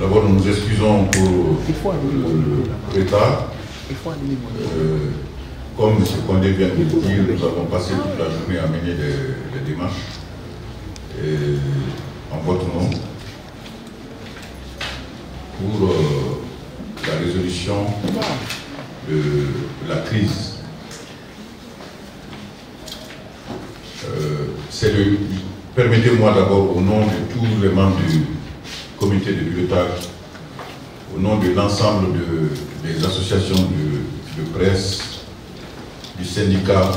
D'abord, nous nous excusons pour le retard. Comme M. Condé vient de le dire, nous avons passé toute la journée à mener des démarches en votre nom pour la résolution de la crise. Permettez-moi d'abord, au nom de tous les membres du comité de pilotage, au nom de l'ensemble des associations de presse, du syndicat,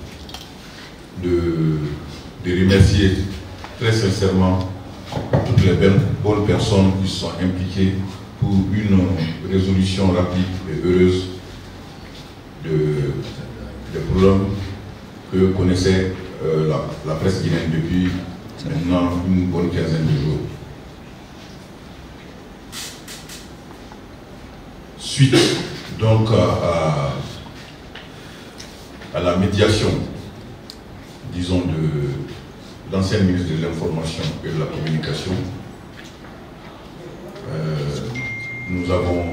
de remercier très sincèrement toutes les bonnes personnes qui sont impliquées pour une résolution rapide et heureuse des problèmes que connaissait la presse guinéenne depuis maintenant une bonne quinzaine de jours. Suite donc à la médiation, disons, de l'ancien ministre de l'Information et de la Communication, nous avons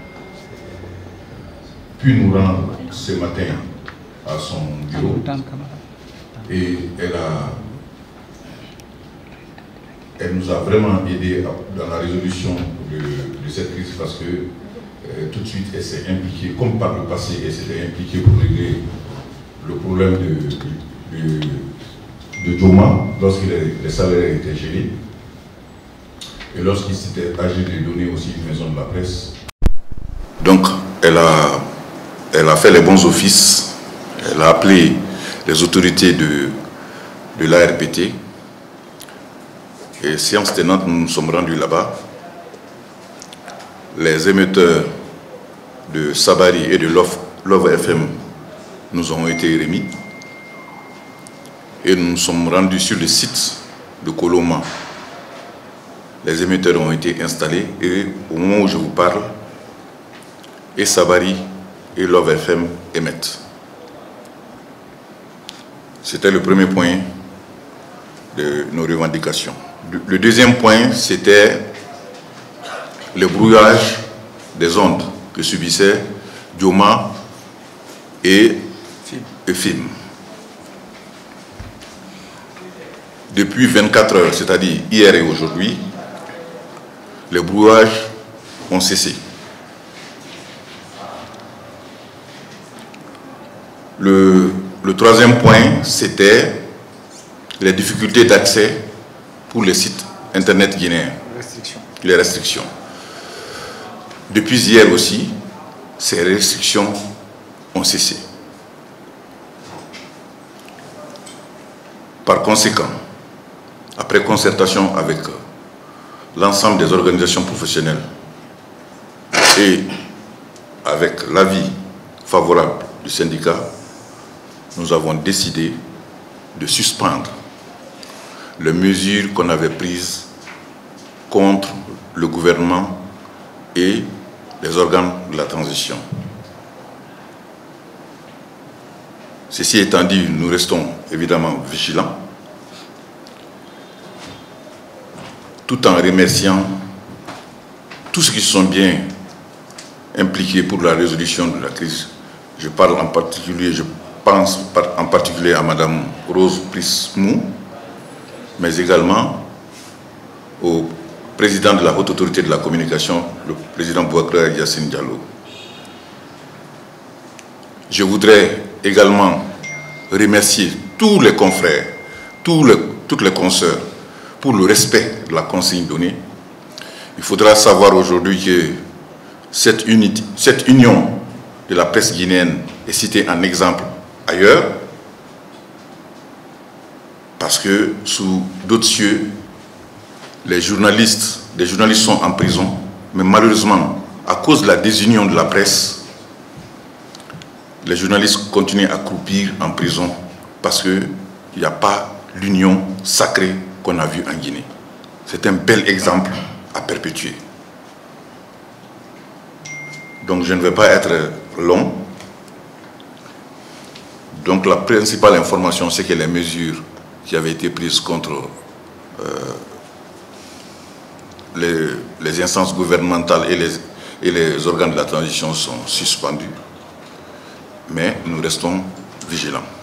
pu nous rendre ce matin à son bureau et elle nous a vraiment aidé dans la résolution de cette crise parce que tout de suite elle s'est impliquée, comme par le passé, elle s'était impliquée pour régler le problème de Joma lorsque les salaires étaient gelés et lorsqu'il s'était agi de donner aussi une maison de la presse. Donc elle a fait les bons offices, elle a appelé les autorités de l'ARPT et séance tenante, nous nous sommes rendus là-bas. Les émetteurs de Sabari et de Love FM nous ont été remis et nous nous sommes rendus sur le site de Koloma. Les émetteurs ont été installés et au moment où je vous parle, et Sabari et Love FM émettent. C'était le premier point de nos revendications. Le deuxième point, c'était le brouillage des ondes que subissaient Joma et FIM. Depuis 24 heures, c'est-à-dire hier et aujourd'hui, les brouillages ont cessé. Le troisième point, c'était les difficultés d'accès pour les sites internet guinéens. Les restrictions. Depuis hier aussi, ces restrictions ont cessé. Par conséquent, après concertation avec l'ensemble des organisations professionnelles et avec l'avis favorable du syndicat, nous avons décidé de suspendre les mesures qu'on avait prises contre le gouvernement et les organes de la transition. Ceci étant dit, nous restons évidemment vigilants, tout en remerciant tous ceux qui sont bien impliqués pour la résolution de la crise. Je parle en particulier, je pense en particulier à Madame Rose Prismou, mais également au président de la Haute Autorité de la Communication, le président Bouakra Yassine Diallo. Je voudrais également remercier tous les confrères, toutes les consoeurs pour le respect de la consigne donnée. Il faudra savoir aujourd'hui que cette union de la presse guinéenne est citée en exemple ailleurs, parce que sous d'autres cieux, des journalistes sont en prison, mais malheureusement, à cause de la désunion de la presse, les journalistes continuent à croupir en prison parce qu'il n'y a pas l'union sacrée qu'on a vue en Guinée. C'est un bel exemple à perpétuer. Donc je ne vais pas être long. Donc la principale information, c'est que les mesures qui avaient été prises contre les instances gouvernementales et les organes de la transition sont suspendus, mais nous restons vigilants.